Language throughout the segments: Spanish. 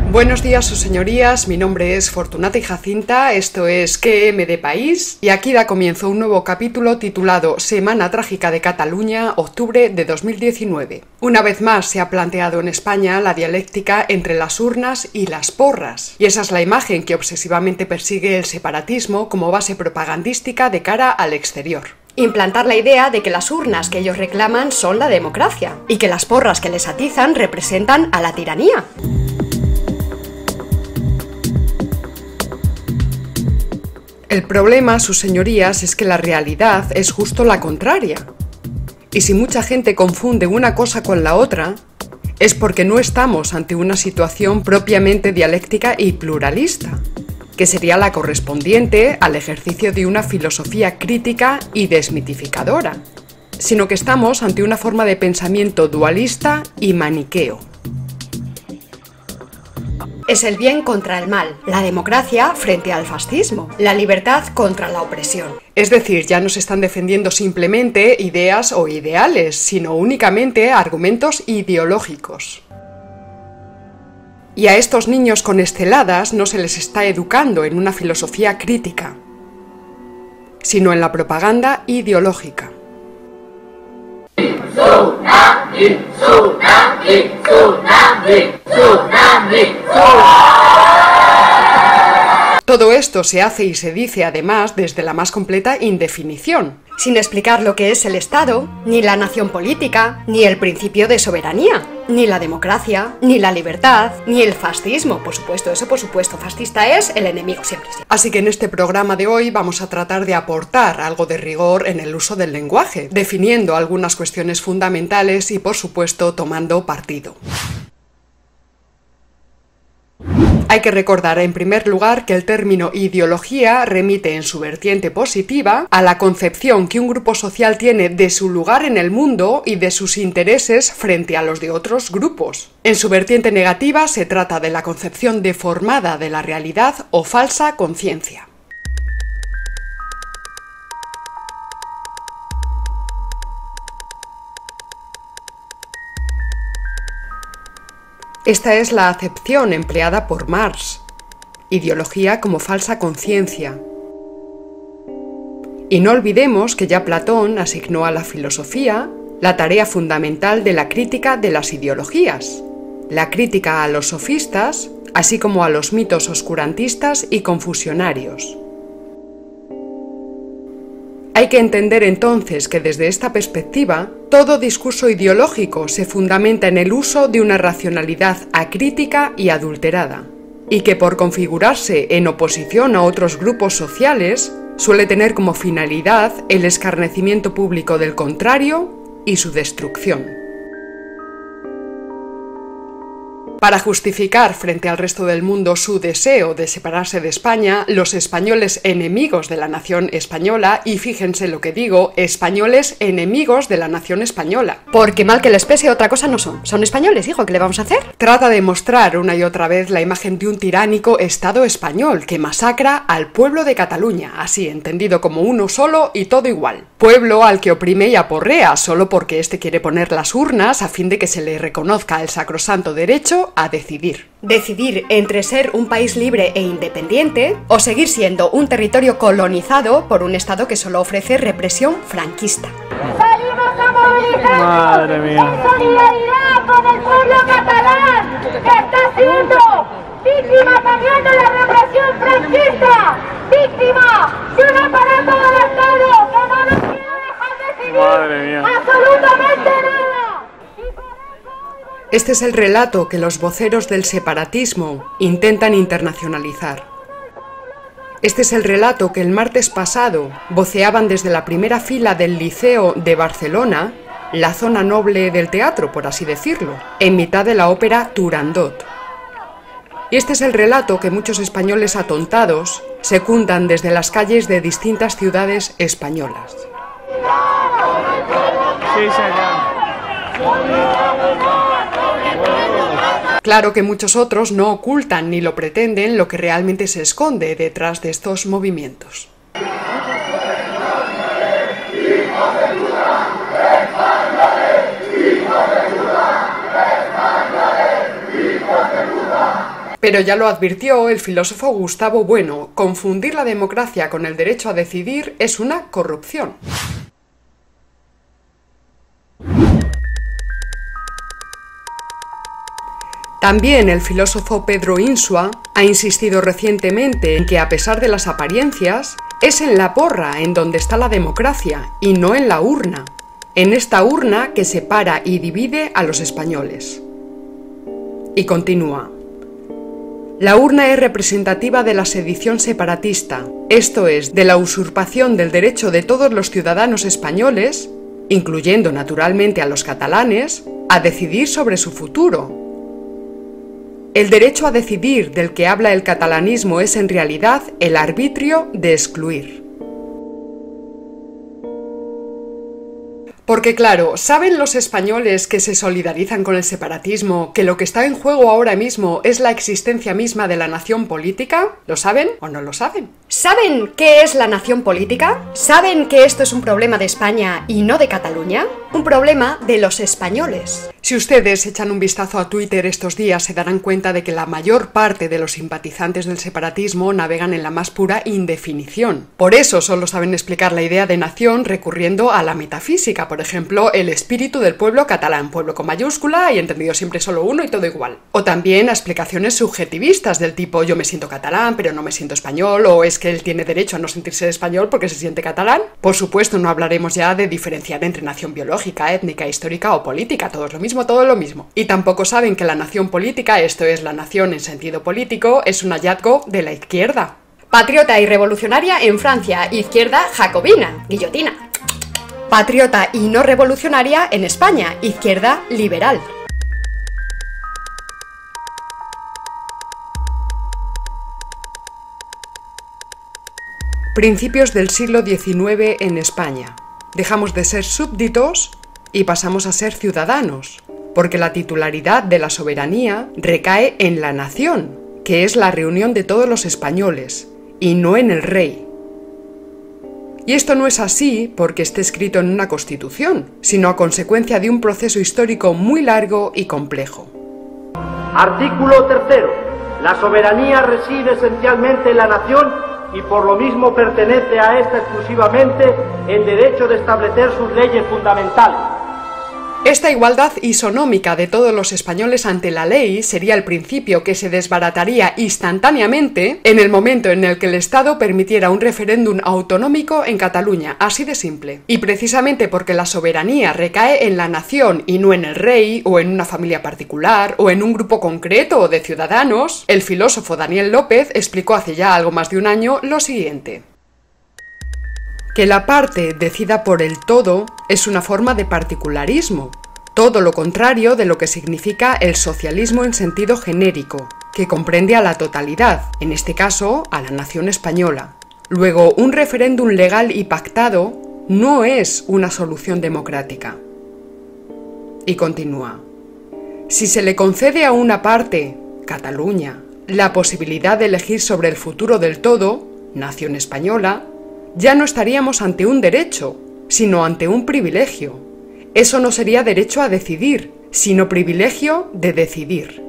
Buenos días, sus señorías, mi nombre es Fortunata y Jacinta, esto es QM de País y aquí da comienzo un nuevo capítulo titulado Semana Trágica de Cataluña, octubre de 2019. Una vez más se ha planteado en España la dialéctica entre las urnas y las porras, y esa es la imagen que obsesivamente persigue el separatismo como base propagandística de cara al exterior. Implantar la idea de que las urnas que ellos reclaman son la democracia y que las porras que les atizan representan a la tiranía. El problema, sus señorías, es que la realidad es justo la contraria. Y si mucha gente confunde una cosa con la otra, es porque no estamos ante una situación propiamente dialéctica y pluralista, que sería la correspondiente al ejercicio de una filosofía crítica y desmitificadora, sino que estamos ante una forma de pensamiento dualista y maniqueo. Es el bien contra el mal, la democracia frente al fascismo, la libertad contra la opresión. Es decir, ya no se están defendiendo simplemente ideas o ideales, sino únicamente argumentos ideológicos. Y a estos niños con esteladas no se les está educando en una filosofía crítica, sino en la propaganda ideológica. Tsunami, tsunami, tsunami, tsunami, Todo esto se hace y se dice además desde la más completa indefinición, sin explicar lo que es el Estado, ni la nación política, ni el principio de soberanía, ni la democracia, ni la libertad, ni el fascismo. Por supuesto, fascista es el enemigo siempre. Así que en este programa de hoy vamos a tratar de aportar algo de rigor en el uso del lenguaje, definiendo algunas cuestiones fundamentales y, por supuesto, tomando partido. Hay que recordar en primer lugar que el término ideología remite en su vertiente positiva a la concepción que un grupo social tiene de su lugar en el mundo y de sus intereses frente a los de otros grupos. En su vertiente negativa se trata de la concepción deformada de la realidad o falsa conciencia. Esta es la acepción empleada por Marx, ideología como falsa conciencia. Y no olvidemos que ya Platón asignó a la filosofía la tarea fundamental de la crítica de las ideologías, la crítica a los sofistas, así como a los mitos oscurantistas y confusionarios. Hay que entender entonces que desde esta perspectiva, todo discurso ideológico se fundamenta en el uso de una racionalidad acrítica y adulterada, y que por configurarse en oposición a otros grupos sociales, suele tener como finalidad el escarnecimiento público del contrario y su destrucción. Para justificar frente al resto del mundo su deseo de separarse de España, los españoles enemigos de la nación española, y fíjense lo que digo, españoles enemigos de la nación española. Porque mal que les pese, otra cosa no son. Son españoles, hijo, ¿qué le vamos a hacer? Trata de mostrar una y otra vez la imagen de un tiránico Estado español que masacra al pueblo de Cataluña, así entendido como uno solo y todo igual. Pueblo al que oprime y aporrea solo porque éste quiere poner las urnas a fin de que se le reconozca el sacrosanto derecho a decidir. Decidir entre ser un país libre e independiente o seguir siendo un territorio colonizado por un Estado que solo ofrece represión franquista. Salimos a movilizarnos. Madre mía. En solidaridad con el pueblo catalán que está siendo víctima también de la represión franquista, víctima de un aparato del Estado que no nos quiere dejar decidir. Madre mía. Absolutamente nada. Este es el relato que los voceros del separatismo intentan internacionalizar. Este es el relato que el martes pasado voceaban desde la primera fila del Liceo de Barcelona, la zona noble del teatro, por así decirlo, en mitad de la ópera Turandot. Y este es el relato que muchos españoles atontados secundan desde las calles de distintas ciudades españolas. Sí, señor. Claro que muchos otros no ocultan ni lo pretenden lo que realmente se esconde detrás de estos movimientos. Pero ya lo advirtió el filósofo Gustavo Bueno, confundir la democracia con el derecho a decidir es una corrupción. También el filósofo Pedro Insua ha insistido recientemente en que, a pesar de las apariencias, es en la porra en donde está la democracia y no en la urna. En esta urna que separa y divide a los españoles. Y continúa. La urna es representativa de la sedición separatista, esto es, de la usurpación del derecho de todos los ciudadanos españoles, incluyendo naturalmente a los catalanes, a decidir sobre su futuro. El derecho a decidir del que habla el catalanismo es en realidad el arbitrio de excluir. Porque claro, ¿saben los españoles que se solidarizan con el separatismo que lo que está en juego ahora mismo es la existencia misma de la nación política? ¿Lo saben o no lo saben? ¿Saben qué es la nación política? ¿Saben que esto es un problema de España y no de Cataluña? Un problema de los españoles. Si ustedes echan un vistazo a Twitter estos días se darán cuenta de que la mayor parte de los simpatizantes del separatismo navegan en la más pura indefinición. Por eso solo saben explicar la idea de nación recurriendo a la metafísica, por ejemplo, el espíritu del pueblo catalán, pueblo con mayúscula y entendido siempre solo uno y todo igual. O también a explicaciones subjetivistas del tipo yo me siento catalán pero no me siento español, o es que él tiene derecho a no sentirse español porque se siente catalán. Por supuesto, no hablaremos ya de diferenciar entre nación biológica, étnica, histórica o política, todo lo mismo. Y tampoco saben que la nación política, esto es la nación en sentido político, es un hallazgo de la izquierda. Patriota y revolucionaria en Francia, izquierda jacobina, guillotina. Patriota y no revolucionaria en España, izquierda liberal. Principios del siglo XIX en España. Dejamos de ser súbditos y pasamos a ser ciudadanos, porque la titularidad de la soberanía recae en la nación, que es la reunión de todos los españoles, y no en el rey. Y esto no es así porque esté escrito en una constitución, sino a consecuencia de un proceso histórico muy largo y complejo. Artículo 3. La soberanía reside esencialmente en la nación y por lo mismo pertenece a esta exclusivamente el derecho de establecer sus leyes fundamentales. Esta igualdad isonómica de todos los españoles ante la ley sería el principio que se desbarataría instantáneamente en el momento en el que el Estado permitiera un referéndum autonómico en Cataluña, así de simple. Y precisamente porque la soberanía recae en la nación y no en el rey, o en una familia particular, o en un grupo concreto de ciudadanos, el filósofo Daniel López explicó hace ya algo más de un año lo siguiente. Que la parte decida por el todo es una forma de particularismo, todo lo contrario de lo que significa el socialismo en sentido genérico, que comprende a la totalidad, en este caso a la nación española. Luego, un referéndum legal y pactado no es una solución democrática. Y continúa. Si se le concede a una parte, Cataluña, la posibilidad de elegir sobre el futuro del todo, nación española, ya no estaríamos ante un derecho, sino ante un privilegio. Eso no sería derecho a decidir, sino privilegio de decidir.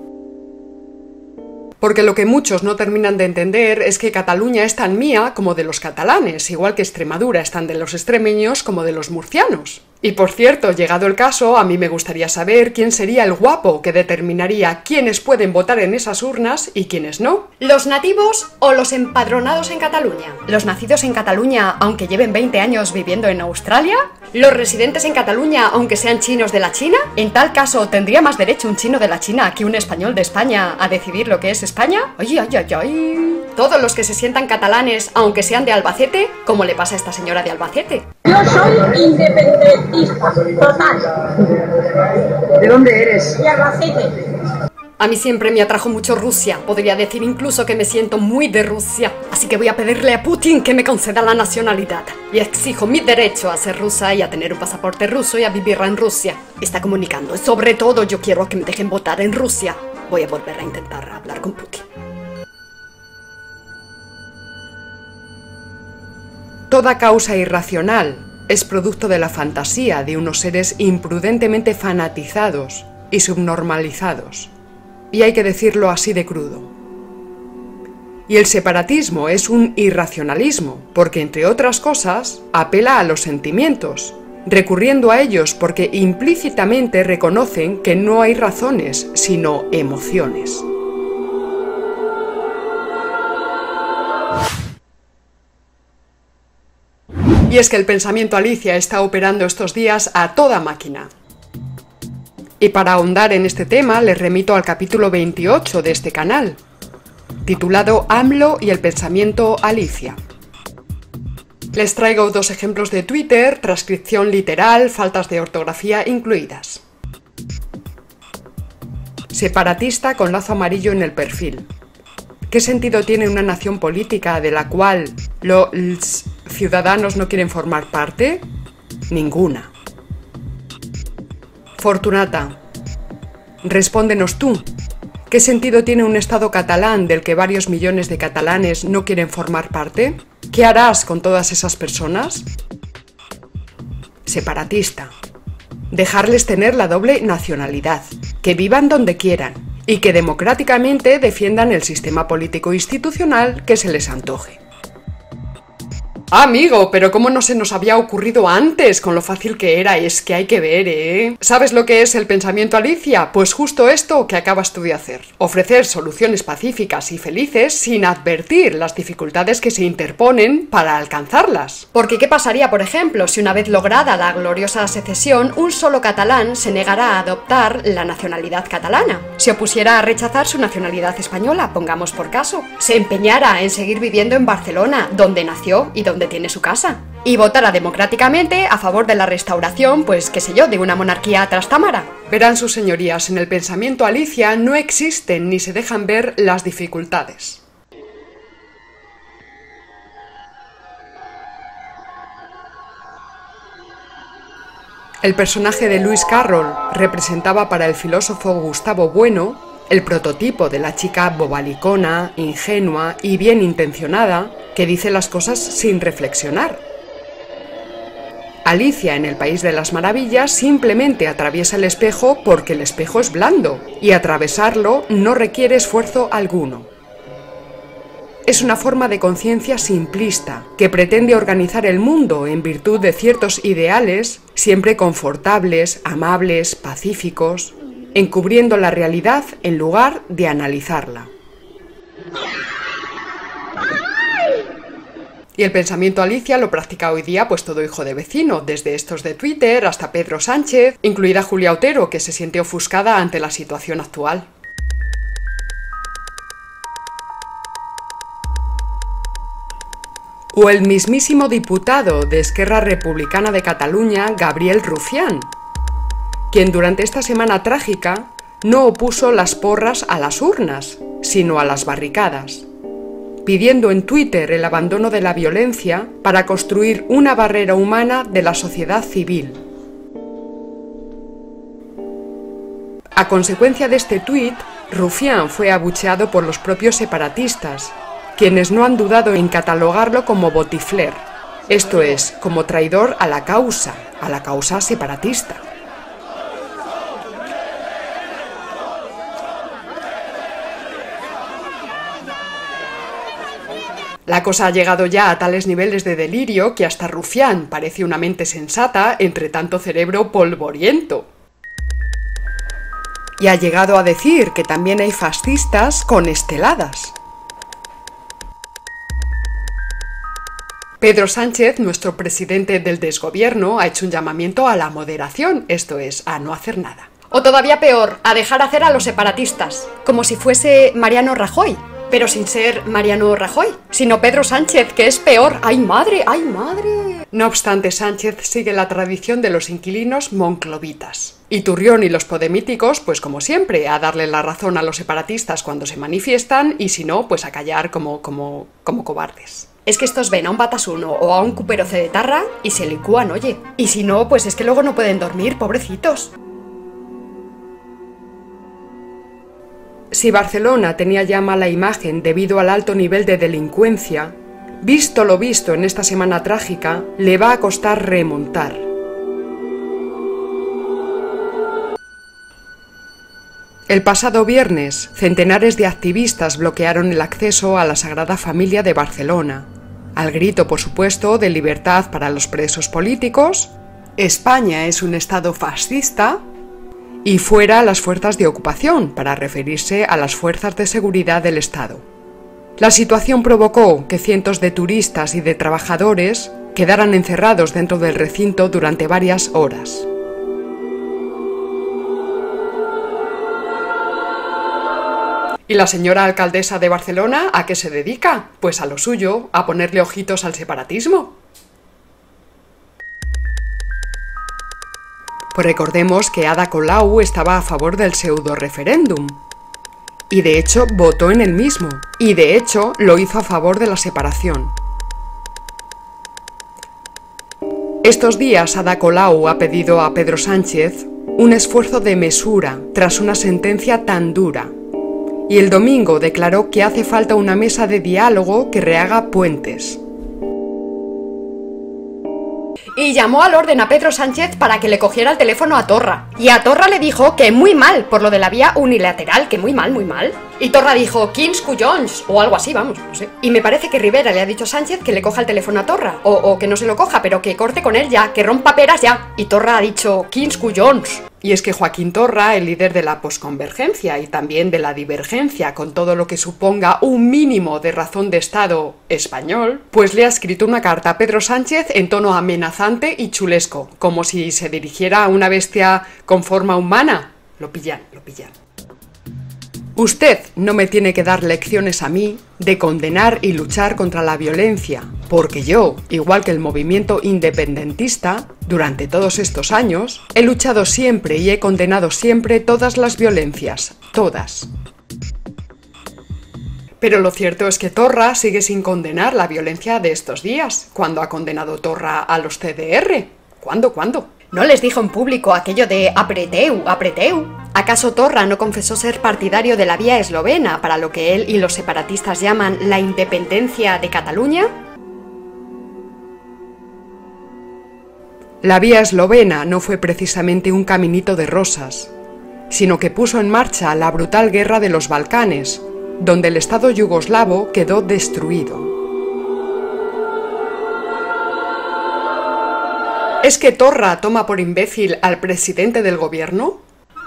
Porque lo que muchos no terminan de entender es que Cataluña es tan mía como de los catalanes, igual que Extremadura es tan de los extremeños como de los murcianos. Y por cierto, llegado el caso, a mí me gustaría saber quién sería el guapo que determinaría quiénes pueden votar en esas urnas y quiénes no. ¿Los nativos o los empadronados en Cataluña? ¿Los nacidos en Cataluña aunque lleven 20 años viviendo en Australia? ¿Los residentes en Cataluña aunque sean chinos de la China? En tal caso, ¿tendría más derecho un chino de la China que un español de España a decidir lo que es España? ¡Ay, ay, ay, ay! Todos los que se sientan catalanes aunque sean de Albacete, como le pasa a esta señora de Albacete. Yo soy independentista, total. ¿De dónde eres? De Albacete. A mí siempre me atrajo mucho Rusia, podría decir incluso que me siento muy de Rusia. Así que voy a pedirle a Putin que me conceda la nacionalidad. Y exijo mi derecho a ser rusa y a tener un pasaporte ruso y a vivir en Rusia. Está comunicando y sobre todo yo quiero que me dejen votar en Rusia. Voy a volver a intentar hablar con Putin. Toda causa irracional es producto de la fantasía de unos seres imprudentemente fanatizados y subnormalizados. y hay que decirlo así de crudo. Y el separatismo es un irracionalismo, porque entre otras cosas apela a los sentimientos, recurriendo a ellos porque implícitamente reconocen que no hay razones, sino emociones. Y es que el pensamiento Alicia está operando estos días a toda máquina. Y para ahondar en este tema les remito al capítulo 28 de este canal, titulado AMLO y el pensamiento Alicia. Les traigo 2 ejemplos de Twitter, transcripción literal, faltas de ortografía incluidas. Separatista con lazo amarillo en el perfil. ¿Qué sentido tiene una nación política de la cual los ciudadanos no quieren formar parte? Ninguna. Fortunata, respóndenos tú. ¿Qué sentido tiene un Estado catalán del que varios millones de catalanes no quieren formar parte? ¿Qué harás con todas esas personas? Separatista. Dejarles tener la doble nacionalidad, que vivan donde quieran y que democráticamente defiendan el sistema político institucional que se les antoje. Amigo, pero ¿cómo no se nos había ocurrido antes con lo fácil que era? Es que hay que ver, ¿eh? ¿Sabes lo que es el pensamiento Alicia? Pues justo esto que acabas tú de hacer. Ofrecer soluciones pacíficas y felices sin advertir las dificultades que se interponen para alcanzarlas. Porque ¿qué pasaría, por ejemplo, si una vez lograda la gloriosa secesión, un solo catalán se negara a adoptar la nacionalidad catalana? Se opusiera a rechazar su nacionalidad española, pongamos por caso. Se empeñara en seguir viviendo en Barcelona, donde nació y donde tiene su casa, y votara democráticamente a favor de la restauración, pues qué sé yo, de una monarquía trastámara. Verán sus señorías, en el pensamiento Alicia no existen ni se dejan ver las dificultades. El personaje de Lewis Carroll representaba para el filósofo Gustavo Bueno el prototipo de la chica bobalicona, ingenua y bien intencionada que dice las cosas sin reflexionar. Alicia en el País de las Maravillas simplemente atraviesa el espejo porque el espejo es blando y atravesarlo no requiere esfuerzo alguno. Es una forma de conciencia simplista que pretende organizar el mundo en virtud de ciertos ideales siempre confortables, amables, pacíficos, encubriendo la realidad en lugar de analizarla. Y el pensamiento Alicia lo practica hoy día pues todo hijo de vecino, desde estos de Twitter hasta Pedro Sánchez, incluida Julia Otero, que se siente ofuscada ante la situación actual. O el mismísimo diputado de Esquerra Republicana de Cataluña, Gabriel Rufián, quien durante esta semana trágica no opuso las porras a las urnas, sino a las barricadas, pidiendo en Twitter el abandono de la violencia para construir una barrera humana de la sociedad civil. A consecuencia de este tuit, Rufián fue abucheado por los propios separatistas, quienes no han dudado en catalogarlo como botifler, esto es, como traidor a la causa separatista. La cosa ha llegado ya a tales niveles de delirio que hasta Rufián parece una mente sensata entre tanto cerebro polvoriento. Y ha llegado a decir que también hay fascistas con esteladas. Pedro Sánchez, nuestro presidente del desgobierno, ha hecho un llamamiento a la moderación, esto es, a no hacer nada. O todavía peor, a dejar hacer a los separatistas, como si fuese Mariano Rajoy. Pero sin ser Mariano Rajoy, sino Pedro Sánchez, que es peor. ¡Ay, madre! ¡Ay, madre! No obstante, Sánchez sigue la tradición de los inquilinos monclovitas. Y Turrión y los podemíticos, pues como siempre, a darle la razón a los separatistas cuando se manifiestan y si no, pues a callar como cobardes. Es que estos ven a un Batasuno o a un Cuperoce de Tarra y se licúan, oye. Y si no, pues es que luego no pueden dormir, pobrecitos. Si Barcelona tenía ya mala imagen debido al alto nivel de delincuencia, visto lo visto en esta semana trágica, le va a costar remontar. El pasado viernes, centenares de activistas bloquearon el acceso a la Sagrada Familia de Barcelona, al grito, por supuesto, de libertad para los presos políticos, España es un Estado fascista, y fuera las fuerzas de ocupación, para referirse a las fuerzas de seguridad del Estado. La situación provocó que cientos de turistas y de trabajadores quedaran encerrados dentro del recinto durante varias horas. ¿Y la señora alcaldesa de Barcelona a qué se dedica? Pues a lo suyo, a ponerle ojitos al separatismo. Pues recordemos que Ada Colau estaba a favor del pseudo-referéndum. Y de hecho votó en el mismo. Y de hecho lo hizo a favor de la separación. Estos días Ada Colau ha pedido a Pedro Sánchez un esfuerzo de mesura tras una sentencia tan dura. Y el domingo declaró que hace falta una mesa de diálogo que rehaga puentes. Y llamó al orden a Pedro Sánchez para que le cogiera el teléfono a Torra. Y a Torra le dijo que muy mal por lo de la vía unilateral, que muy mal, muy mal. Y Torra dijo, quins collons, o algo así, vamos, no sé. Y me parece que Rivera le ha dicho a Sánchez que le coja el teléfono a Torra, o que no se lo coja, pero que corte con él ya, que rompa peras ya. Y Torra ha dicho, quins collons. Y es que Joaquín Torra, el líder de la posconvergencia y también de la divergencia, con todo lo que suponga un mínimo de razón de Estado español, pues le ha escrito una carta a Pedro Sánchez en tono amenazante y chulesco, como si se dirigiera a una bestia con forma humana. Lo pillan, lo pillan. Usted no me tiene que dar lecciones a mí de condenar y luchar contra la violencia, porque yo, igual que el movimiento independentista, durante todos estos años, he luchado siempre y he condenado siempre todas las violencias, todas. Pero lo cierto es que Torra sigue sin condenar la violencia de estos días. ¿Cuándo ha condenado Torra a los CDR? ¿Cuándo? ¿No les dijo en público aquello de apreteu, apreteu? ¿Acaso Torra no confesó ser partidario de la vía eslovena, para lo que él y los separatistas llaman la independencia de Cataluña? La vía eslovena no fue precisamente un caminito de rosas, sino que puso en marcha la brutal guerra de los Balcanes, donde el Estado yugoslavo quedó destruido. ¿Es que Torra toma por imbécil al presidente del gobierno?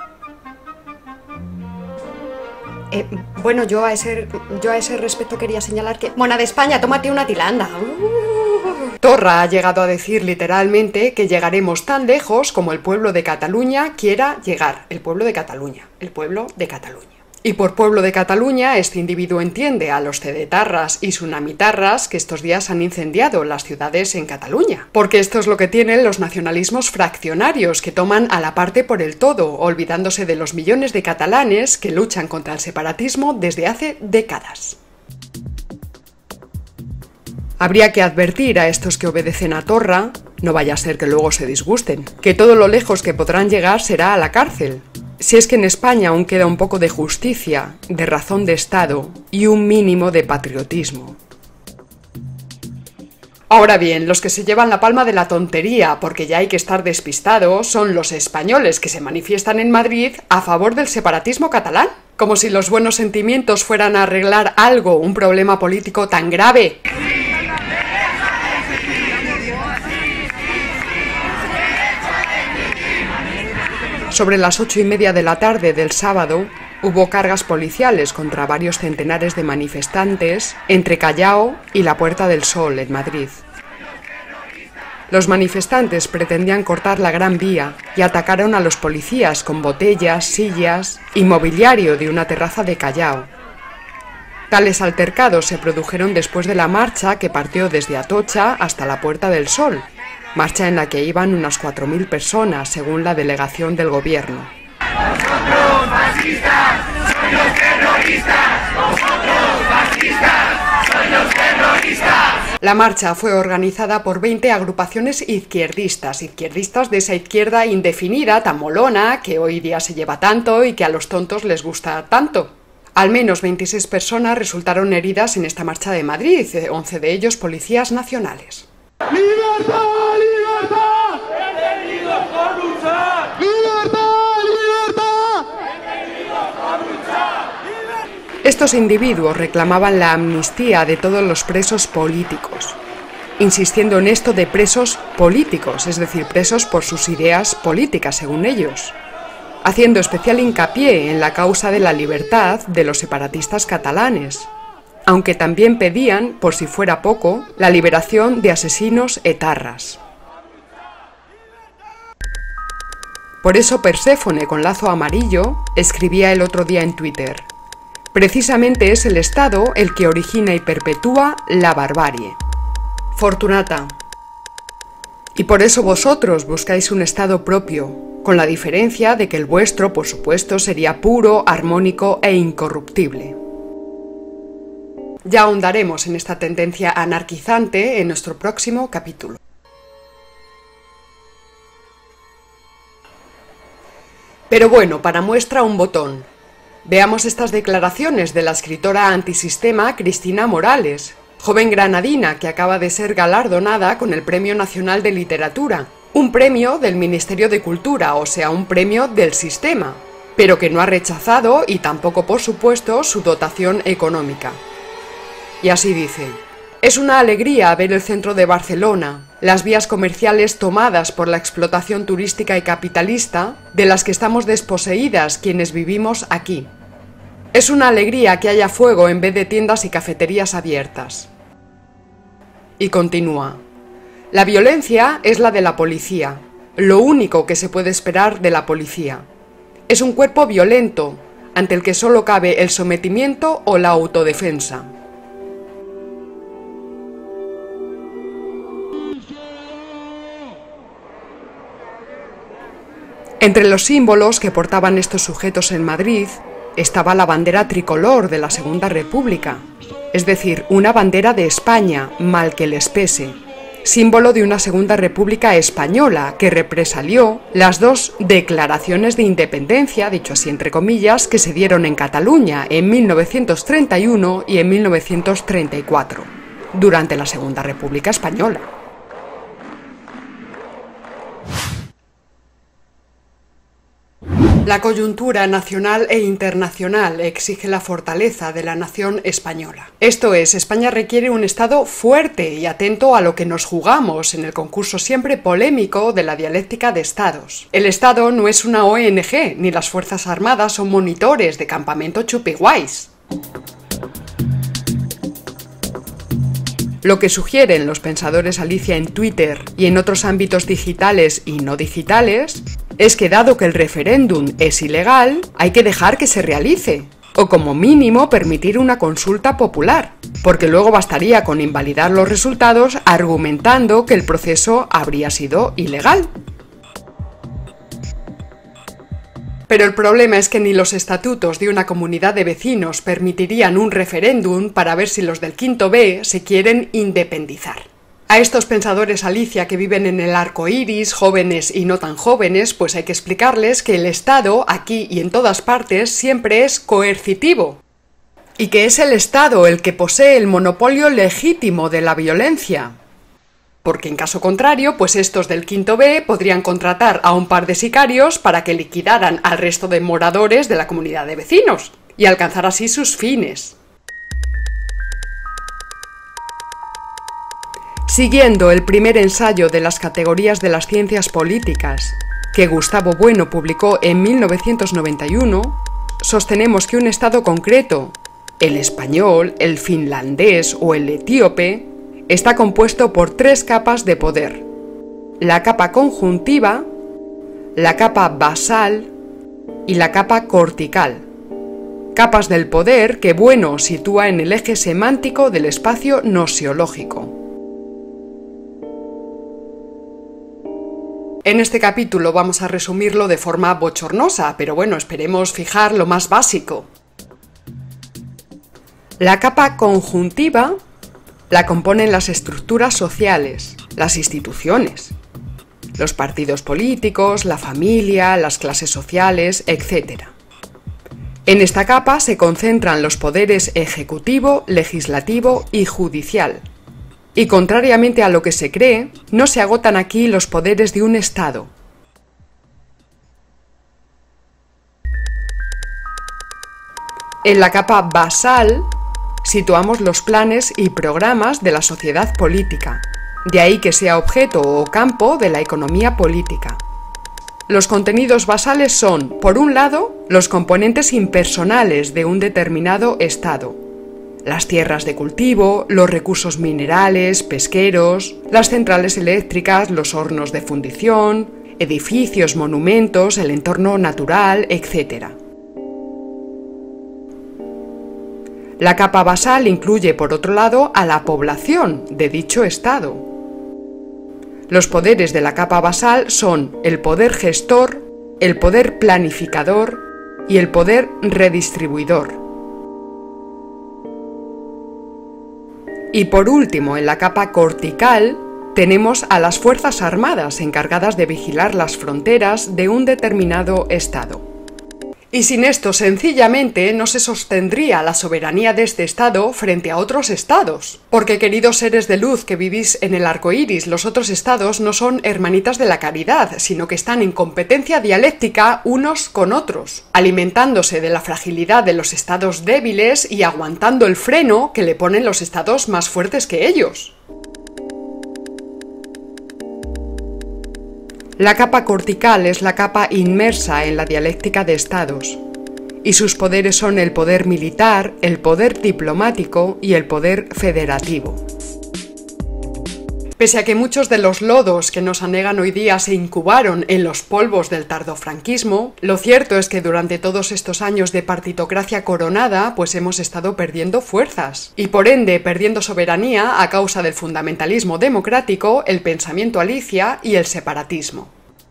Bueno, yo a ese respecto quería señalar que... Mona de España, tómate una tilanda. Torra ha llegado a decir literalmente que llegaremos tan lejos como el pueblo de Cataluña quiera llegar. El pueblo de Cataluña. Y por pueblo de Cataluña, este individuo entiende a los cedetarras y tsunamitarras que estos días han incendiado las ciudades en Cataluña. Porque esto es lo que tienen los nacionalismos fraccionarios, que toman a la parte por el todo, olvidándose de los millones de catalanes que luchan contra el separatismo desde hace décadas. Habría que advertir a estos que obedecen a Torra, no vaya a ser que luego se disgusten, que todo lo lejos que podrán llegar será a la cárcel. Si es que en España aún queda un poco de justicia, de razón de Estado y un mínimo de patriotismo. Ahora bien, los que se llevan la palma de la tontería, porque ya hay que estar despistados, son los españoles que se manifiestan en Madrid a favor del separatismo catalán. Como si los buenos sentimientos fueran a arreglar algo, un problema político tan grave. Sobre las 8:30 de la tarde del sábado, hubo cargas policiales contra varios centenares de manifestantes entre Callao y la Puerta del Sol, en Madrid. Los manifestantes pretendían cortar la Gran Vía y atacaron a los policías con botellas, sillas y mobiliario de una terraza de Callao. Tales altercados se produjeron después de la marcha que partió desde Atocha hasta la Puerta del Sol, marcha en la que iban unas 4.000 personas, según la delegación del gobierno. ¡Vosotros, fascistas, sois los terroristas! ¡Vosotros, fascistas, sois los terroristas! La marcha fue organizada por 20 agrupaciones izquierdistas de esa izquierda indefinida, tan molona, que hoy día se lleva tanto y que a los tontos les gusta tanto. Al menos 26 personas resultaron heridas en esta marcha de Madrid, 11 de ellos policías nacionales. ¡Libertad, libertad! ¡He venido por luchar! ¡Libertad, libertad! ¡He venido por Estos individuos reclamaban la amnistía de todos los presos políticos, insistiendo en esto de presos políticos, es decir, presos por sus ideas políticas, según ellos, haciendo especial hincapié en la causa de la libertad de los separatistas catalanes, aunque también pedían, por si fuera poco, la liberación de asesinos etarras. Por eso Perséfone con lazo amarillo escribía el otro día en Twitter: precisamente es el Estado el que origina y perpetúa la barbarie. Fortunata. Y por eso vosotros buscáis un Estado propio, con la diferencia de que el vuestro, por supuesto, sería puro, armónico e incorruptible. Ya ahondaremos en esta tendencia anarquizante en nuestro próximo capítulo. Pero bueno, para muestra un botón. Veamos estas declaraciones de la escritora antisistema Cristina Morales, joven granadina que acaba de ser galardonada con el Premio Nacional de Literatura, un premio del Ministerio de Cultura, o sea, un premio del sistema, pero que no ha rechazado y tampoco, por supuesto, su dotación económica. Y así dice: es una alegría ver el centro de Barcelona, las vías comerciales tomadas por la explotación turística y capitalista de las que estamos desposeídas quienes vivimos aquí. Es una alegría que haya fuego en vez de tiendas y cafeterías abiertas. Y continúa: la violencia es la de la policía, lo único que se puede esperar de la policía. Es un cuerpo violento, ante el que solo cabe el sometimiento o la autodefensa. Entre los símbolos que portaban estos sujetos en Madrid estaba la bandera tricolor de la Segunda República, es decir, una bandera de España, mal que les pese, símbolo de una Segunda República española que represalió las dos declaraciones de independencia, dicho así entre comillas, que se dieron en Cataluña en 1931 y en 1934, durante la Segunda República Española. La coyuntura nacional e internacional exige la fortaleza de la nación española. Esto es, España requiere un Estado fuerte y atento a lo que nos jugamos en el concurso siempre polémico de la dialéctica de Estados. El Estado no es una ONG, ni las Fuerzas Armadas son monitores de campamento chupiguays. Lo que sugieren los pensadores Alicia en Twitter y en otros ámbitos digitales y no digitales es que dado que el referéndum es ilegal, hay que dejar que se realice, o como mínimo permitir una consulta popular, porque luego bastaría con invalidar los resultados argumentando que el proceso habría sido ilegal. Pero el problema es que ni los estatutos de una comunidad de vecinos permitirían un referéndum para ver si los del quinto B se quieren independizar. A estos pensadores Alicia que viven en el arco iris, jóvenes y no tan jóvenes, pues hay que explicarles que el Estado, aquí y en todas partes, siempre es coercitivo. Y que es el Estado el que posee el monopolio legítimo de la violencia. Porque en caso contrario, pues estos del quinto B podrían contratar a un par de sicarios para que liquidaran al resto de moradores de la comunidad de vecinos, y alcanzar así sus fines. Siguiendo el primer ensayo de las categorías de las ciencias políticas, que Gustavo Bueno publicó en 1991, sostenemos que un Estado concreto, el español, el finlandés o el etíope, está compuesto por tres capas de poder: la capa conjuntiva, la capa basal y la capa cortical. Capas del poder que Bueno sitúa en el eje semántico del espacio nosiológico. En este capítulo vamos a resumirlo de forma bochornosa, pero bueno, esperemos fijar lo más básico. La capa conjuntiva la componen las estructuras sociales, las instituciones, los partidos políticos, la familia, las clases sociales, etc. En esta capa se concentran los poderes ejecutivo, legislativo y judicial. Y contrariamente a lo que se cree, no se agotan aquí los poderes de un Estado. En la capa basal situamos los planes y programas de la sociedad política, de ahí que sea objeto o campo de la economía política. Los contenidos basales son, por un lado, los componentes impersonales de un determinado estado: las tierras de cultivo, los recursos minerales, pesqueros, las centrales eléctricas, los hornos de fundición, edificios, monumentos, el entorno natural, etc. La capa basal incluye, por otro lado, a la población de dicho estado. Los poderes de la capa basal son el poder gestor, el poder planificador y el poder redistribuidor. Y por último, en la capa cortical, tenemos a las Fuerzas Armadas encargadas de vigilar las fronteras de un determinado estado. Y sin esto, sencillamente, no se sostendría la soberanía de este estado frente a otros estados. Porque, queridos seres de luz que vivís en el arco iris, los otros estados no son hermanitas de la caridad, sino que están en competencia dialéctica unos con otros, alimentándose de la fragilidad de los estados débiles y aguantando el freno que le ponen los estados más fuertes que ellos. La capa cortical es la capa inmersa en la dialéctica de estados, y sus poderes son el poder militar, el poder diplomático y el poder federativo. Pese a que muchos de los lodos que nos anegan hoy día se incubaron en los polvos del tardofranquismo, lo cierto es que durante todos estos años de partitocracia coronada, pues hemos estado perdiendo fuerzas, y por ende perdiendo soberanía a causa del fundamentalismo democrático, el pensamiento alicia y el separatismo.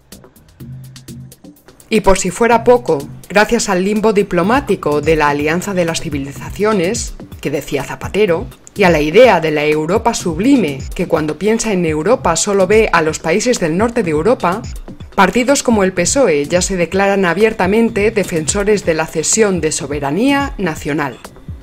Y por si fuera poco, gracias al limbo diplomático de la Alianza de las Civilizaciones, que decía Zapatero, y a la idea de la Europa sublime, que cuando piensa en Europa solo ve a los países del norte de Europa, partidos como el PSOE ya se declaran abiertamente defensores de la cesión de soberanía nacional.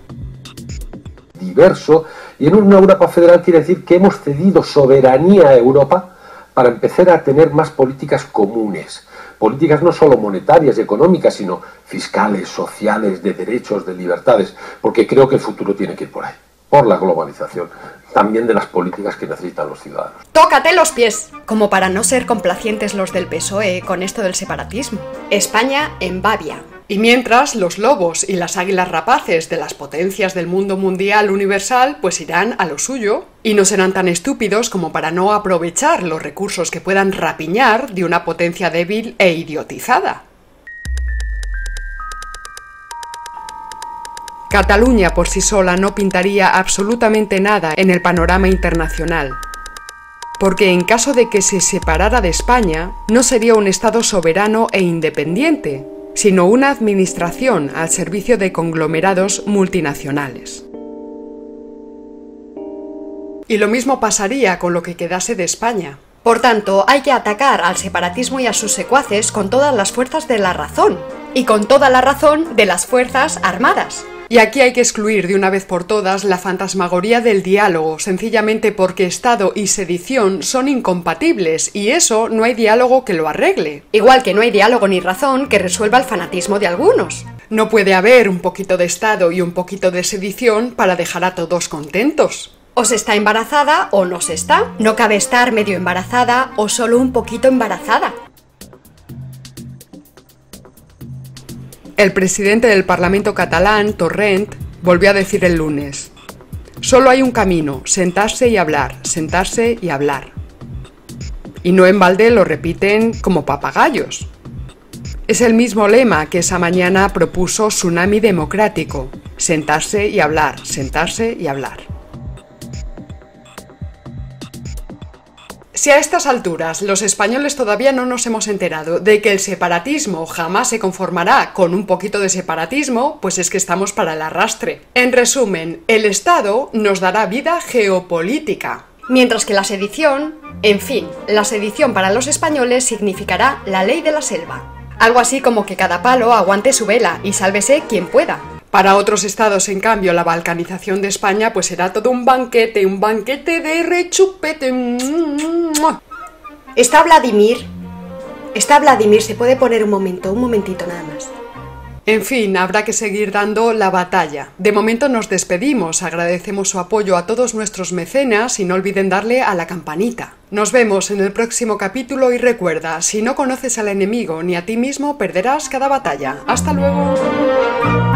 Diverso, y en una Europa federal quiere decir que hemos cedido soberanía a Europa para empezar a tener más políticas comunes. Políticas no solo monetarias y económicas, sino fiscales, sociales, de derechos, de libertades, porque creo que el futuro tiene que ir por ahí, por la globalización, también de las políticas que necesitan los ciudadanos. ¡Tócate los pies! Como para no ser complacientes los del PSOE con esto del separatismo. España en Babia. Y mientras, los lobos y las águilas rapaces de las potencias del mundo mundial universal pues irán a lo suyo y no serán tan estúpidos como para no aprovechar los recursos que puedan rapiñar de una potencia débil e idiotizada. Cataluña por sí sola no pintaría absolutamente nada en el panorama internacional, porque en caso de que se separara de España, no sería un Estado soberano e independiente, sino una administración al servicio de conglomerados multinacionales. Y lo mismo pasaría con lo que quedase de España. Por tanto, hay que atacar al separatismo y a sus secuaces con todas las fuerzas de la razón, y con toda la razón de las Fuerzas Armadas. Y aquí hay que excluir de una vez por todas la fantasmagoría del diálogo, sencillamente porque Estado y sedición son incompatibles, y eso no hay diálogo que lo arregle. Igual que no hay diálogo ni razón que resuelva el fanatismo de algunos. No puede haber un poquito de Estado y un poquito de sedición para dejar a todos contentos. O se está embarazada o no se está. No cabe estar medio embarazada o solo un poquito embarazada. El presidente del Parlamento catalán, Torrent, volvió a decir el lunes: solo hay un camino, sentarse y hablar, sentarse y hablar. Y no en balde lo repiten como papagayos. Es el mismo lema que esa mañana propuso Tsunami Democrático: sentarse y hablar, sentarse y hablar. Si a estas alturas los españoles todavía no nos hemos enterado de que el separatismo jamás se conformará con un poquito de separatismo, pues es que estamos para el arrastre. En resumen, el Estado nos dará vida geopolítica. Mientras que la sedición, en fin, la sedición para los españoles significará la ley de la selva. Algo así como que cada palo aguante su vela y sálvese quien pueda. Para otros estados, en cambio, la balcanización de España pues será todo un banquete de rechupete. Está Vladimir, ¿se puede poner un momentito nada más? En fin, habrá que seguir dando la batalla. De momento nos despedimos, agradecemos su apoyo a todos nuestros mecenas y no olviden darle a la campanita. Nos vemos en el próximo capítulo y recuerda, si no conoces al enemigo ni a ti mismo, perderás cada batalla. ¡Hasta luego!